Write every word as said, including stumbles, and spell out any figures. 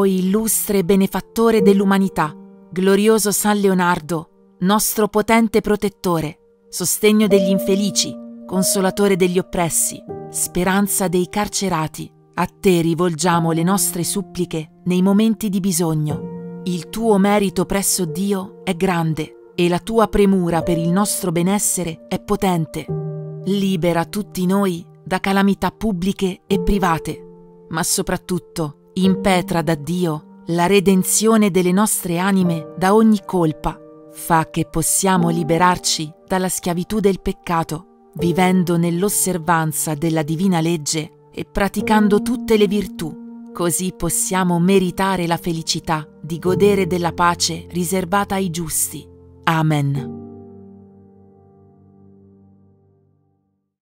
O illustre benefattore dell'umanità, glorioso San Leonardo, nostro potente protettore, sostegno degli infelici, consolatore degli oppressi, speranza dei carcerati, a te rivolgiamo le nostre suppliche nei momenti di bisogno. Il tuo merito presso Dio è grande e la tua premura per il nostro benessere è potente. Libera tutti noi da calamità pubbliche e private, ma soprattutto impetra da Dio la redenzione delle nostre anime da ogni colpa. Fa che possiamo liberarci dalla schiavitù del peccato, vivendo nell'osservanza della divina legge e praticando tutte le virtù, così possiamo meritare la felicità di godere della pace riservata ai giusti. Amen.